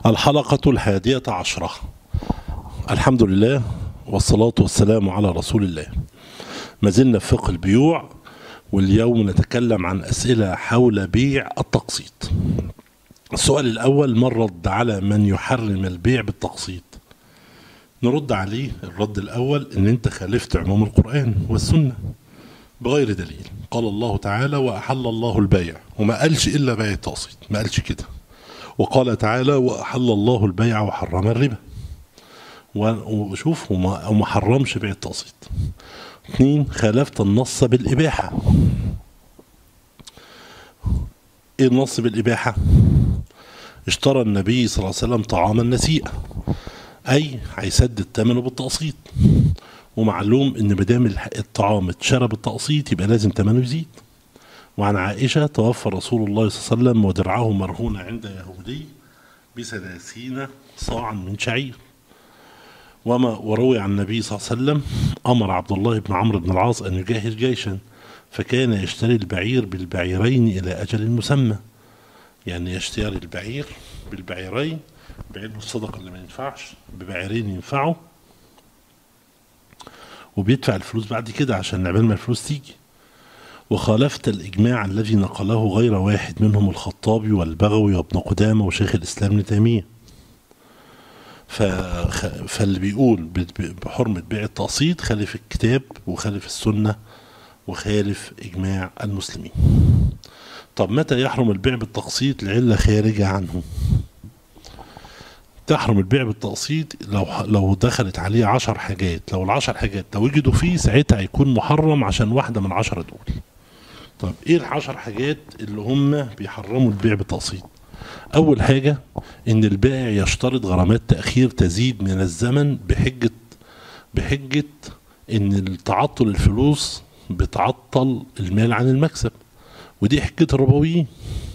الحلقة 11. الحمد لله والصلاة والسلام على رسول الله. ما زلنا في فقه البيوع، واليوم نتكلم عن أسئلة حول بيع التقسيط. السؤال الأول: من رد على من يحرم البيع بالتقسيط؟ نرد عليه الرد الأول إن أنت خالفت عموم القرآن والسنة بغير دليل. قال الله تعالى: وأحل الله البيع، وما قالش إلا بيع التقسيط، ما قالش كده. وقال تعالى: وأحل الله البيع وحرم الربا. وشوف وما حرمش بيع التقسيط. 2: خالفت النص بالإباحة. إيه النص بالإباحة؟ اشترى النبي صلى الله عليه وسلم طعاما نسيئا، أي هيسدد ثمنه بالتقسيط، ومعلوم إن مادام الطعام اتشرى بالتقسيط يبقى لازم ثمنه يزيد. وعن عائشة: توفى رسول الله صلى الله عليه وسلم ودرعه مرهون عند يهودي ب30 صاعا من شعير. وروي عن النبي صلى الله عليه وسلم: أمر عبد الله بن عمرو بن العاص أن يجهز جيشا، فكان يشتري البعير بالبعيرين إلى أجل مسمى. يعني يشتري البعير بالبعيرين، بعير الصدقة اللي ما ينفعش، ببعيرين ينفعوا، وبيدفع الفلوس بعد كده عشان عبال ما الفلوس تيجي. وخالفت الإجماع الذي نقله غير واحد منهم الخطابي والبغوي وابن قدامة وشيخ الإسلام ابن تيمية. فاللي بيقول بحرمة بيع التقسيط خالف الكتاب وخالف السنة وخالف إجماع المسلمين. طب متى يحرم البيع بالتقسيط لعلة خارجة عنه؟ تحرم البيع بالتقسيط لو دخلت عليه 10 حاجات. لو ال10 حاجات لو وجدوا فيه ساعتها هيكون محرم عشان واحدة من 10 دول. طب ايه ال10 حاجات اللي هم بيحرموا البيع بالتقسيط؟ اول حاجة ان البائع يشترط غرامات تأخير تزيد من الزمن بحجة ان التعطل الفلوس بتعطل المال عن المكسب، ودي حجة الربويين،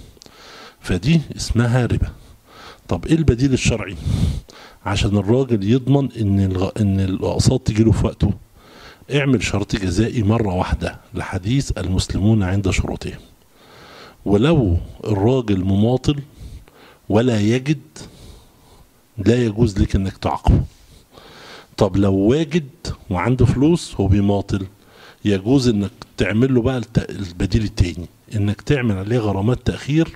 فدي اسمها ربا. طب ايه البديل الشرعي عشان الراجل يضمن ان الاقساط تجيله في وقته؟ اعمل شرط جزائي مرة واحدة لحديث المسلمون عند شروطهم. ولو الراجل مماطل ولا يجد لا يجوز لك انك تعاقبه. طب لو واجد وعنده فلوس وبيماطل يجوز انك تعمل له بقى البديل التاني، انك تعمل عليه غرامات تأخير،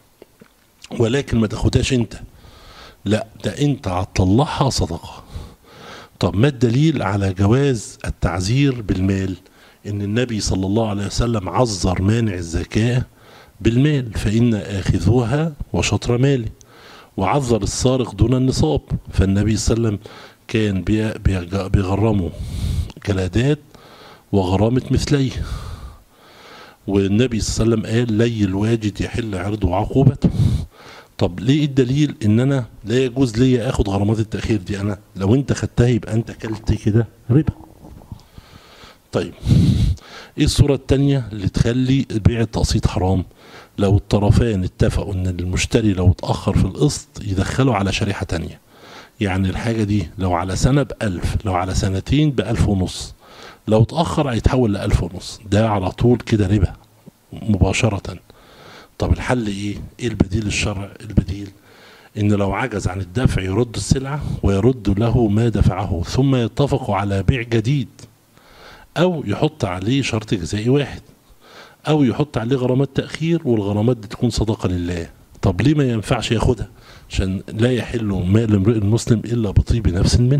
ولكن ما تاخدهاش انت، لا ده انت هتطلعها صدقة. طب ما الدليل على جواز التعزير بالمال؟ ان النبي صلى الله عليه وسلم عذر مانع الزكاة بالمال، فإن آخذوها وشطر مالي. وعذر السارق دون النصاب، فالنبي صلى الله عليه وسلم كان بيغرمه جلادات وغرامة مثليه. والنبي صلى الله عليه وسلم قال: لي الواجد يحل عرضه وعقوبته. طب ليه الدليل ان انا لا يجوز لي اخد غرامات التأخير دي؟ انا لو انت خدتها يبقى انت كلت كده ربا. طيب ايه الصورة التانية اللي تخلي بيع التقسيط حرام؟ لو الطرفان اتفقوا ان المشتري لو اتأخر في القسط يدخله على شريحة تانية. يعني الحاجة دي لو على سنة ب1000، لو على سنتين ب1500، لو اتأخر هيتحول ل1500. ده على طول كده ربا مباشرة. طب الحل ايه؟ ايه البديل الشرعي؟ البديل ان لو عجز عن الدفع يرد السلعة ويرد له ما دفعه، ثم يتفقوا على بيع جديد، او يحط عليه شرط جزائي واحد، او يحط عليه غرامات تأخير، والغرامات دي تكون صدقة لله. طب ليه ما ينفعش ياخدها؟ عشان لا يحل مال امرئ مسلم الا بطيب نفس منه.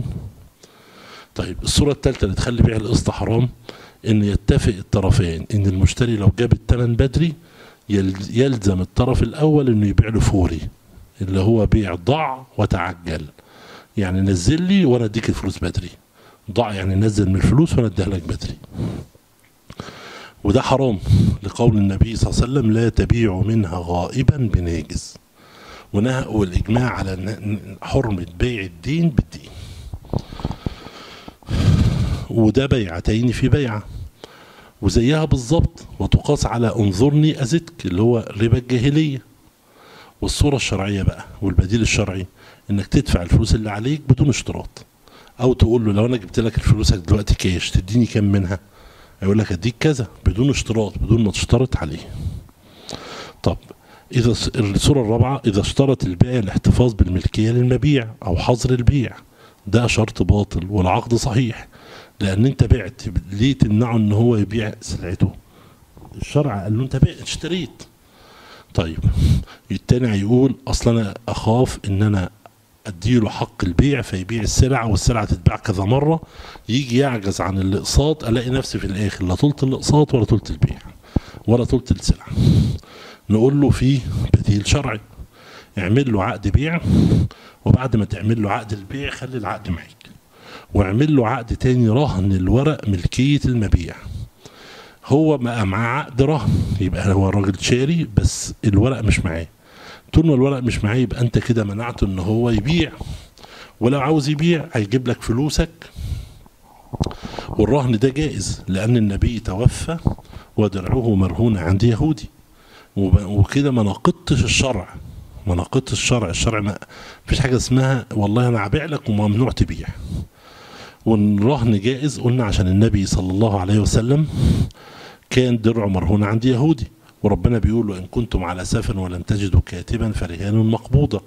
طيب الصورة الثالثة اللي تخلي بيع القسط حرام ان يتفق الطرفين ان المشتري لو جاب الثمن بدري يلزم الطرف الاول انه يبيع له فوري، اللي هو بيع ضع وتعجل. يعني نزل لي وانا اديك الفلوس بدري. ضع يعني نزل من الفلوس وانا اديها لك بدري. وده حرام لقول النبي صلى الله عليه وسلم: لا تبيع منها غائبا بناجز. والإجماع على حرمة بيع الدين بالدين. وده بيعتين في بيعة، وزيها بالظبط وتقاس على انظرني أزدك، اللي هو ربا الجاهلية. والصورة الشرعية بقى والبديل الشرعي انك تدفع الفلوس اللي عليك بدون اشتراط، او تقول له: لو انا جبت لك الفلوس دلوقتي كاش تديني كام منها؟ يقول لك اديك كذا بدون اشتراط، بدون ما تشترط عليه. طب إذا الصورة الرابعة، إذا اشترط البائع الاحتفاظ بالملكية للمبيع أو حظر البيع، ده شرط باطل والعقد صحيح، لأن أنت بعت، ليه تمنعه إن هو يبيع سلعته؟ الشرع قال له أنت بعت اشتريت. طيب التاني هيقول أصل أنا أخاف إن أنا أديله حق البيع فيبيع السلعة والسلعة تتباع كذا مرة، يجي يعجز عن الإقساط، ألاقي نفسي في الآخر لا طولت الإقساط ولا طولت البيع ولا طولت السلعة. نقول له فيه بديل شرعي، اعمل له عقد بيع، وبعد ما تعمل له عقد البيع خلي العقد معاك، واعمل له عقد تاني رهن الورق ملكية المبيع. هو بقى معاه عقد رهن، يبقى هو الراجل شاري بس الورق مش معاه. طول ما الورق مش معاه يبقى انت كده منعته ان هو يبيع، ولو عاوز يبيع هيجيب لك فلوسك. والرهن ده جائز لان النبي توفى ودرعه مرهون عند يهودي، وكده ما ناقضتش الشرع، ما ناقضتش الشرع. الشرع ما فيش حاجه اسمها والله انا هبيع لك وممنوع تبيع. والرهن جائز قلنا عشان النبي صلى الله عليه وسلم كان درعه مرهون عند يهودي، وربنا بيقول له ان كنتم على سفر ولم تجدوا كاتبا فرهان مقبوضه.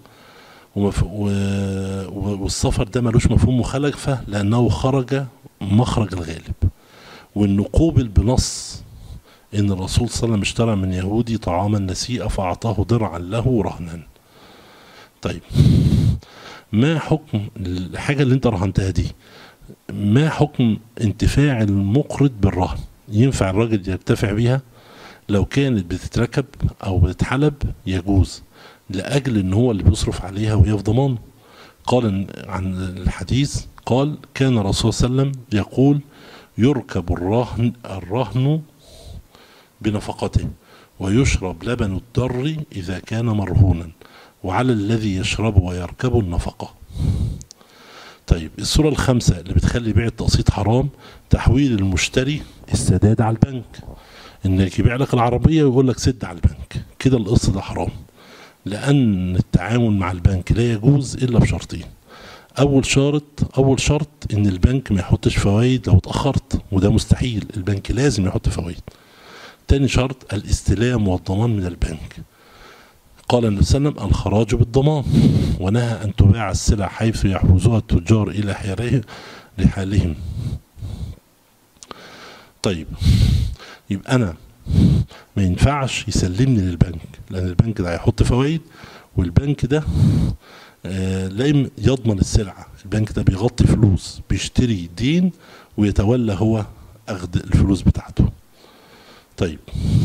والسفر ده ملوش مفهوم مخالفه لانه خرج مخرج الغالب، وانه قوبل بنص ان الرسول صلى الله عليه وسلم اشترى من يهودي طعاما نسيئا فاعطاه درعا له رهنا. طيب ما حكم الحاجه اللي انت رهنتها دي؟ ما حكم انتفاع المقرض بالرهن؟ ينفع الراجل ينتفع بيها؟ لو كانت بتتركب او بتتحلب يجوز، لاجل ان هو اللي بيصرف عليها وهي في ضمانه. قال عن الحديث، قال كان الرسول صلى الله عليه وسلم يقول يركب الرهن بنفقته، ويشرب لبن الضر إذا كان مرهونا، وعلى الذي يشرب ويركب النفقة. طيب الصورة الخامسة اللي بتخلي بيع التقسيط حرام، تحويل المشتري السداد على البنك. انك يبيع لك العربية ويقول لك سد على البنك، كده القسط ده حرام، لأن التعامل مع البنك لا يجوز إلا بشرطين. أول شرط إن البنك ما يحطش فوائد لو اتأخرت، وده مستحيل، البنك لازم يحط فوائد. تاني شرط الاستلام والضمان من البنك. قال النبي صلى الله عليه وسلم الخراج بالضمان، ونهى أن تباع السلع حيث يحوزها التجار إلى لحالهم. طيب يبقى أنا ما ينفعش يسلمني للبنك، لأن البنك ده هيحط فوائد، والبنك ده لا يضمن السلعة. البنك ده بيغطي فلوس، بيشتري دين ويتولى هو أخذ الفلوس بتاعته. طيب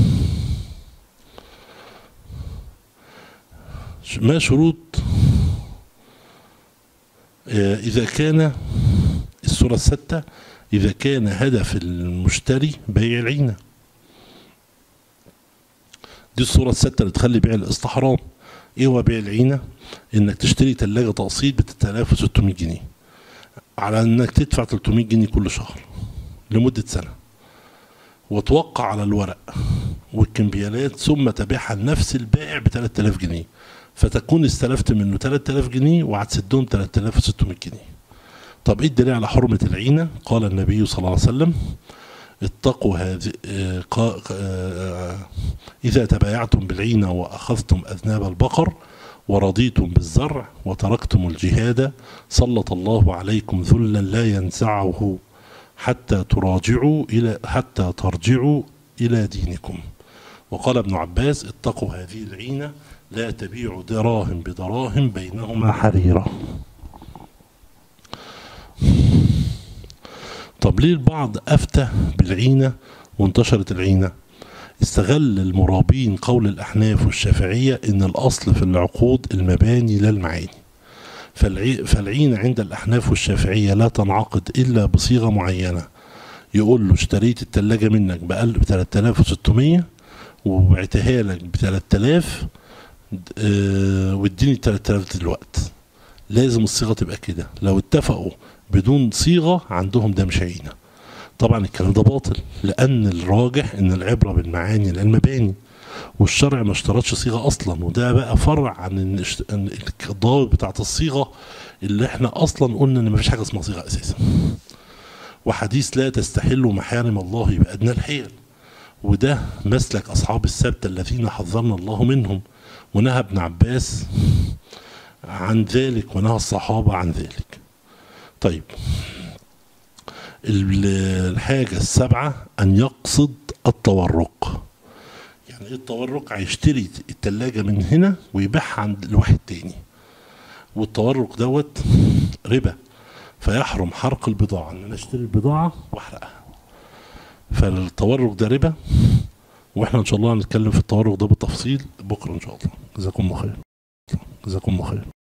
ما شروط إذا كان الصورة الستة، إذا كان هدف المشتري بيع العينة؟ دي الصورة الستة اللي تخلي بيع القسط حرام. ايه هو بيع العينة؟ انك تشتري تلاجة تقسيط ب 3600 جنيه على انك تدفع 300 جنيه كل شهر لمدة سنة، وتوقع على الورق والكمبيالات، ثم تبيعها لنفس البائع ب 3000 جنيه، فتكون استلفت منه 3000 جنيه وهتسدهم 3600 جنيه. طب ايه الدليل على حرمة العينة؟ قال النبي صلى الله عليه وسلم اتقوا هذه إذا تبايعتم بالعينة وأخذتم أذناب البقر ورضيتم بالزرع وتركتم الجهاد سلط الله عليكم ذلا لا ينزعه حتى ترجعوا إلى دينكم. وقال ابن عباس اتقوا هذه العينة لا تبيعوا دراهم بدراهم بينهما حريرة. طب ليه البعض أفتى بالعينة وانتشرت العينة؟ استغل المرابين قول الأحناف والشافعية إن الأصل في العقود المباني لا المعاني، فالعينة عند الأحناف والشافعية لا تنعقد إلا بصيغة معينة. يقول له اشتريت التلاجة منك ب 3600 وبعتها لك ب 3000 واديني 3000 دلوقتي. لازم الصيغة تبقى كده، لو اتفقوا بدون صيغة عندهم ده مش عينة. طبعا الكلام ده باطل، لأن الراجح إن العبرة بالمعاني لا المباني، والشرع ما اشترطش صيغة أصلا، وده بقى فرع عن الضوابط بتاعت الصيغة اللي احنا أصلا قلنا إن مفيش حاجة اسمها صيغة أساسا. وحديث لا تستحلوا محارم الله بأدنى الحيل، وده مسلك أصحاب السبت الذين حذرنا الله منهم، ونهى ابن عباس عن ذلك ونهى الصحابة عن ذلك. طيب الحاجة السابعة أن يقصد التورق. يعني ايه التورق؟ هيشتري التلاجة من هنا ويبيعها عند لواحد تاني، والتورق دوت ربا، فيحرم حرق البضاعة، ان انا اشتري البضاعة واحرقها، فالتورق ده ربا. واحنا ان شاء الله هنتكلم في التورق ده بالتفصيل بكرة ان شاء الله. جزاكم الله خير. جزاكم الله خير.